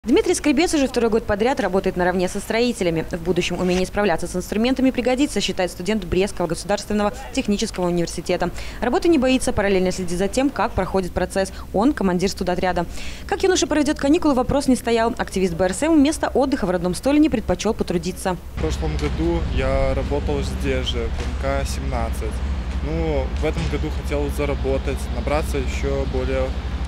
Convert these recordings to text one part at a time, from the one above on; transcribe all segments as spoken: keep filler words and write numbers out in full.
Дмитрий Скребец уже второй год подряд работает наравне со строителями. В будущем умение справляться с инструментами пригодится, считает студент Брестского государственного технического университета. Работы не боится, параллельно следит за тем, как проходит процесс. Он командир студотряда. Как юноша проведет каникулы, вопрос не стоял. Активист Бэ Эр Эс Эм вместо отдыха в родном Столине предпочел потрудиться. В прошлом году я работал здесь же, в Эм Ка семнадцать. Ну, в этом году хотел заработать, набраться еще более...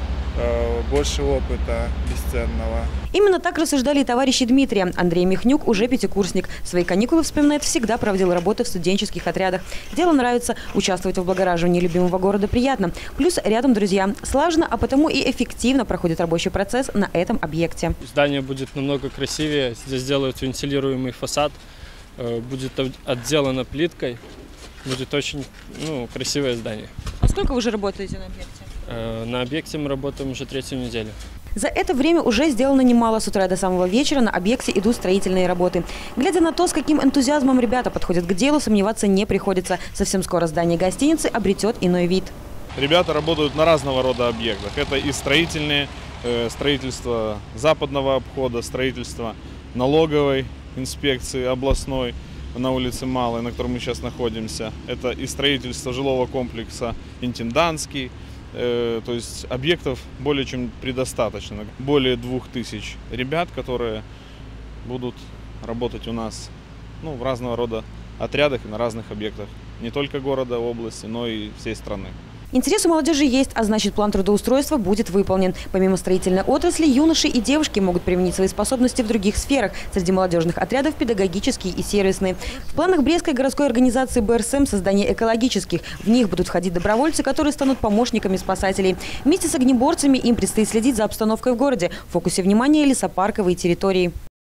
больше опыта бесценного. Именно так рассуждали и товарищи Дмитрия. Андрей Михнюк уже пятикурсник. Свои каникулы, вспоминает, всегда проводил работы в студенческих отрядах. Дело нравится. Участвовать в облагораживании любимого города приятно. Плюс рядом друзья. Слаженно, а потому и эффективно проходит рабочий процесс на этом объекте. Здание будет намного красивее. Здесь делают вентилируемый фасад. Будет отделано плиткой. Будет очень ну, красивое здание. А сколько вы уже работаете на объекте? На объекте мы работаем уже третью неделю. За это время уже сделано немало. С утра до самого вечера на объекте идут строительные работы. Глядя на то, с каким энтузиазмом ребята подходят к делу, сомневаться не приходится. Совсем скоро здание гостиницы обретет иной вид. Ребята работают на разного рода объектах. Это и строительные, э, строительство западного обхода, строительство налоговой инспекции областной на улице Малой, на которой мы сейчас находимся. Это и строительство жилого комплекса «Интендантский». То есть объектов более чем предостаточно. Более двух тысяч ребят, которые будут работать у нас ну, в разного рода отрядах и на разных объектах. Не только города, области, но и всей страны. Интерес у молодежи есть, а значит, план трудоустройства будет выполнен. Помимо строительной отрасли, юноши и девушки могут применить свои способности в других сферах. Среди молодежных отрядов педагогические и сервисные. В планах Брестской городской организации Бэ Эр Эс Эм создание экологических. В них будут входить добровольцы, которые станут помощниками спасателей. Вместе с огнеборцами им предстоит следить за обстановкой в городе. В фокусе внимания лесопарковые территории.